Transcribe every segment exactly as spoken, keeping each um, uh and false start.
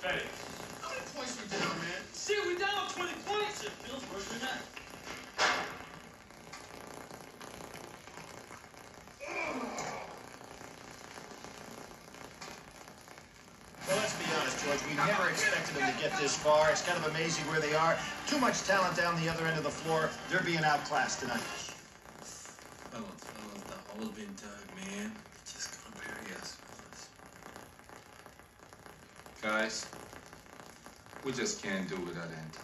Hey. How many points we down, man? Shit, we down twenty points. It feels worse than that. Well, let's be honest, George. We never expected them to get this far. It's kind of amazing where they are. Too much talent down the other end of the floor. They're being outclassed tonight. Fellas, fellas, the hole's been dug, man. Just gonna bury us, fellas. Guys, we just can't do without Anton.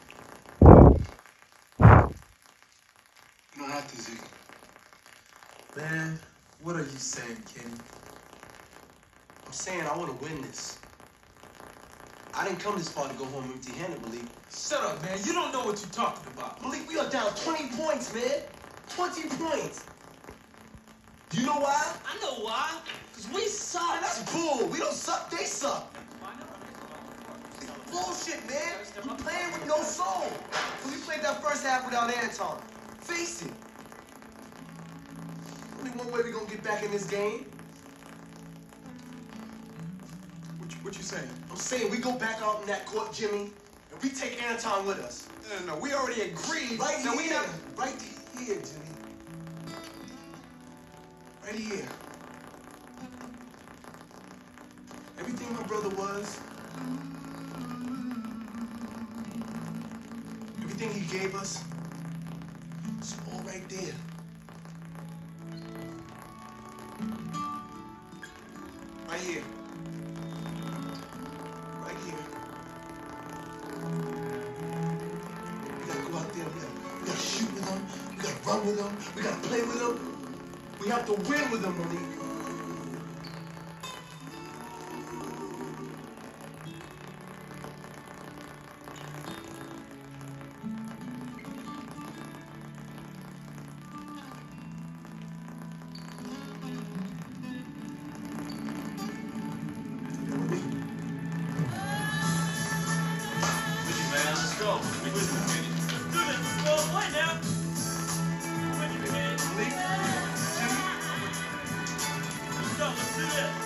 You don't have to, Zeke. Man, what are you saying, Kenny? I'm saying I want to win this. I didn't come this far to go home empty-handed, Malik. Shut up, man. You don't know what you're talking about. Malik, we are down twenty points, man. twenty points. Do you know why? I know why. Because we suck. Man, that's bull. We don't suck. They suck. It's bullshit, man. We playing with no soul. So we played that first half without Anton. Face it. Only one way we're going to get back in this game. What you, what you saying? I'm saying we go back out in that court, Jimmy, and we take Anton with us. No, no, no. We already agreed. Right that here. we not... Right here, Jimmy. Right here. Everything my brother was, everything he gave us, it's all right there. Right here. Right here. We gotta go out there, we gotta, we gotta shoot with them, we gotta run with them, we gotta play with them. We have to win with them, Malik. Let's go. Let's do this. Let's go. Play now. With you, man. Let's go. Let's do this.